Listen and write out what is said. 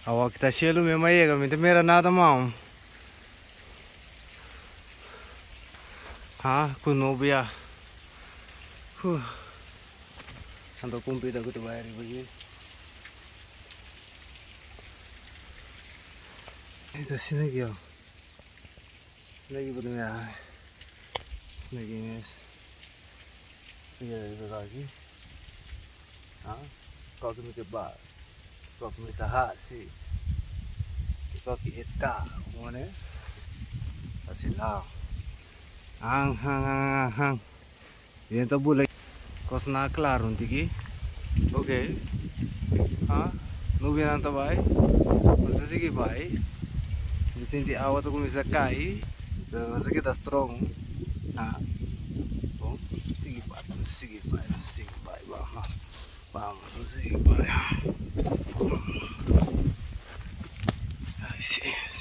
Awak kita shelu memang ya kami tu mera nada mau. Ha, kuno biya. Ando kumpi dah kutu bayar bagi. Itu sini kyo. Lagi betul ya. Lagi ni. Iya itu lagi. Ha, kau tu mesti bar. Kau tu mesti hak si. Kau kita, mana? Asilah. Hang. Ini tu boleh. Kau senang kelar nanti ki. Okay. Ha, nubi nanti baik. Masa sih ki baik. Di sini awak tu bisa kai. Masa kita strong. Ha. Oh, sige baik, bang, sige baik. I see.